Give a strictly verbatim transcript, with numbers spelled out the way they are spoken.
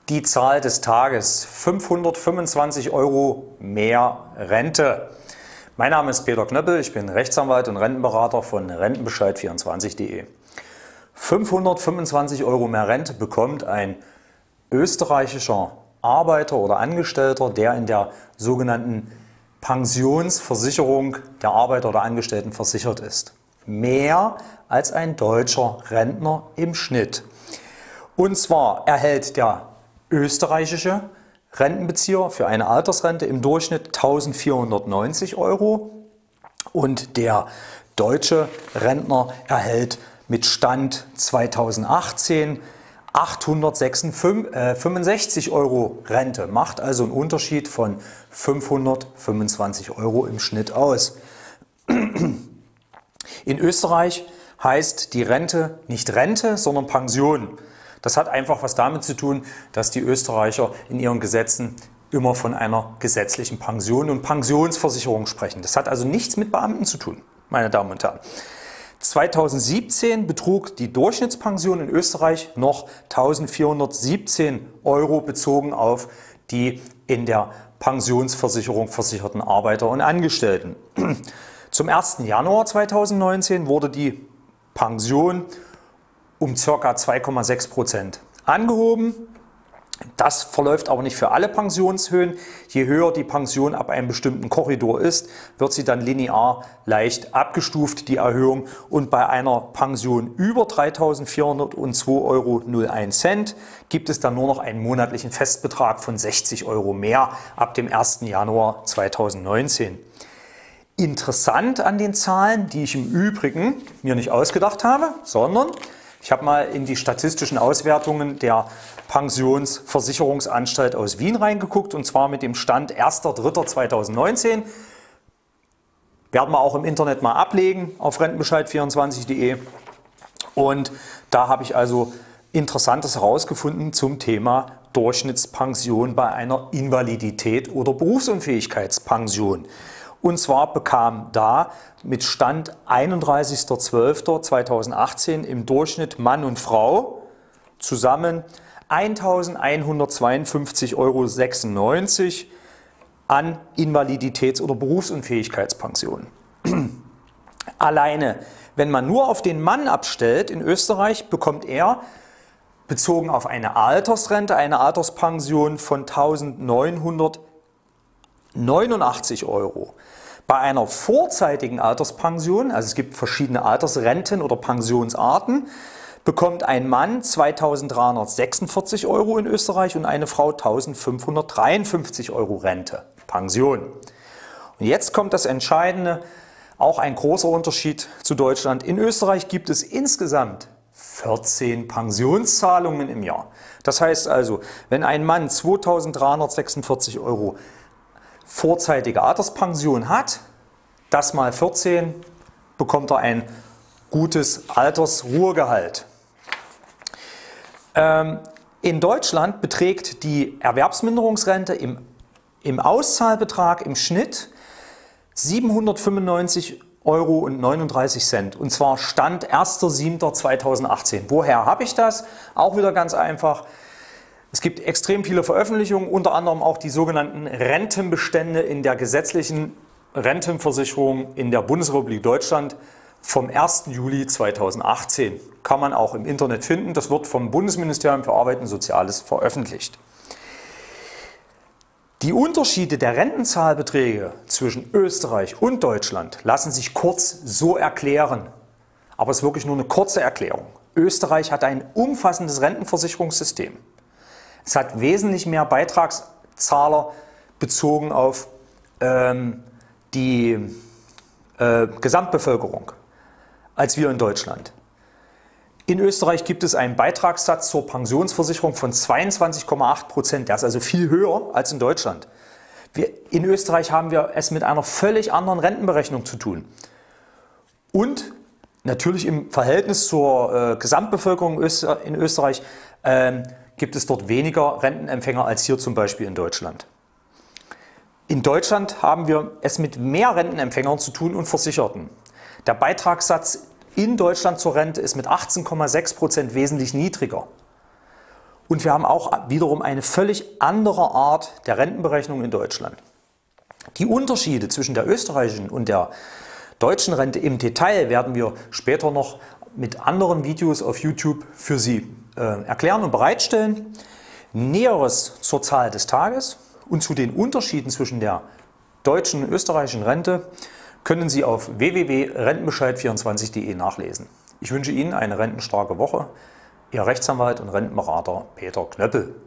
Die Zahl des Tages: fünfhundertfünfundzwanzig Euro mehr Rente. Mein Name ist Peter Knöppel, ich bin Rechtsanwalt und Rentenberater von Rentenbescheid vierundzwanzig punkt de. fünfhundertfünfundzwanzig Euro mehr Rente bekommt ein österreichischer Arbeiter oder Angestellter, der in der sogenannten Pensionsversicherung der Arbeiter oder Angestellten versichert ist. Mehr als ein deutscher Rentner im Schnitt. Und zwar erhält der österreichische Rentenbezieher für eine Altersrente im Durchschnitt eintausendvierhundertneunzig Euro und der deutsche Rentner erhält mit Stand zweitausendachtzehn achthundertfünfundsechzig Euro Rente. Macht also einen Unterschied von fünfhundertfünfundzwanzig Euro im Schnitt aus. In Österreich heißt die Rente nicht Rente, sondern Pension. Das hat einfach was damit zu tun, dass die Österreicher in ihren Gesetzen immer von einer gesetzlichen Pension und Pensionsversicherung sprechen. Das hat also nichts mit Beamten zu tun, meine Damen und Herren. zweitausendsiebzehn betrug die Durchschnittspension in Österreich noch eintausendvierhundertsiebzehn Euro bezogen auf die in der Pensionsversicherung versicherten Arbeiter und Angestellten. Zum ersten Januar zweitausendneunzehn wurde die Pension um ca. zwei Komma sechs Prozent angehoben. Das verläuft aber nicht für alle Pensionshöhen. Je höher die Pension ab einem bestimmten Korridor ist, wird sie dann linear leicht abgestuft, die Erhöhung. Und bei einer Pension über dreitausendvierhundertzwei Euro null eins gibt es dann nur noch einen monatlichen Festbetrag von sechzig Euro mehr ab dem ersten Januar zweitausendneunzehn. Interessant an den Zahlen, die ich im Übrigen mir nicht ausgedacht habe, sondern ich habe mal in die statistischen Auswertungen der Pensionsversicherungsanstalt aus Wien reingeguckt, und zwar mit dem Stand erster dritter zweitausendneunzehn. Werden wir auch im Internet mal ablegen auf rentenbescheid vierundzwanzig punkt de. Und da habe ich also Interessantes herausgefunden zum Thema Durchschnittspension bei einer Invalidität oder Berufsunfähigkeitspension. Und zwar bekam da mit Stand einunddreißigster zwölfter zweitausendachtzehn im Durchschnitt Mann und Frau zusammen eintausendeinhundertzweiundfünfzig Euro sechsundneunzig an Invaliditäts- oder Berufsunfähigkeitspension. Alleine, wenn man nur auf den Mann abstellt in Österreich, bekommt er bezogen auf eine Altersrente eine Alterspension von eintausendneunhundertneunundachtzig Euro. Bei einer vorzeitigen Alterspension, also es gibt verschiedene Altersrenten oder Pensionsarten, bekommt ein Mann zweitausenddreihundertsechsundvierzig Euro in Österreich und eine Frau eintausendfünfhundertdreiundfünfzig Euro Rente, Pension. Und jetzt kommt das Entscheidende, auch ein großer Unterschied zu Deutschland. In Österreich gibt es insgesamt vierzehn Pensionszahlungen im Jahr. Das heißt also, wenn ein Mann zweitausenddreihundertsechsundvierzig Euro vorzeitige Alterspension hat, das mal vierzehn, bekommt er ein gutes Altersruhegehalt. Ähm, in Deutschland beträgt die Erwerbsminderungsrente im, im Auszahlbetrag im Schnitt siebenhundertfünfundneunzig Euro neununddreißig und zwar Stand erster siebter zweitausendachtzehn. Woher habe ich das? Auch wieder ganz einfach. Es gibt extrem viele Veröffentlichungen, unter anderem auch die sogenannten Rentenbestände in der gesetzlichen Rentenversicherung in der Bundesrepublik Deutschland vom ersten Juli zweitausendachtzehn. Kann man auch im Internet finden. Das wird vom Bundesministerium für Arbeit und Soziales veröffentlicht. Die Unterschiede der Rentenzahlbeträge zwischen Österreich und Deutschland lassen sich kurz so erklären. Aber es ist wirklich nur eine kurze Erklärung. Österreich hat ein umfassendes Rentenversicherungssystem. Es hat wesentlich mehr Beitragszahler bezogen auf ähm, die äh, Gesamtbevölkerung als wir in Deutschland. In Österreich gibt es einen Beitragssatz zur Pensionsversicherung von zweiundzwanzig Komma acht Prozent. Der ist also viel höher als in Deutschland. Wir, in Österreich haben wir es mit einer völlig anderen Rentenberechnung zu tun. Und natürlich im Verhältnis zur äh, Gesamtbevölkerung in Österreich äh, gibt es dort weniger Rentenempfänger als hier zum Beispiel in Deutschland. In Deutschland haben wir es mit mehr Rentenempfängern zu tun und Versicherten. Der Beitragssatz in Deutschland zur Rente ist mit achtzehn Komma sechs Prozent wesentlich niedriger. Und wir haben auch wiederum eine völlig andere Art der Rentenberechnung in Deutschland. Die Unterschiede zwischen der österreichischen und der deutschen Rente im Detail werden wir später noch mit anderen Videos auf YouTube für Sie äh, erklären und bereitstellen. Näheres zur Zahl des Tages und zu den Unterschieden zwischen der deutschen und österreichischen Rente können Sie auf w w w punkt rentenbescheid vierundzwanzig punkt de nachlesen. Ich wünsche Ihnen eine rentenstarke Woche. Ihr Rechtsanwalt und Rentenberater Peter Knöppel.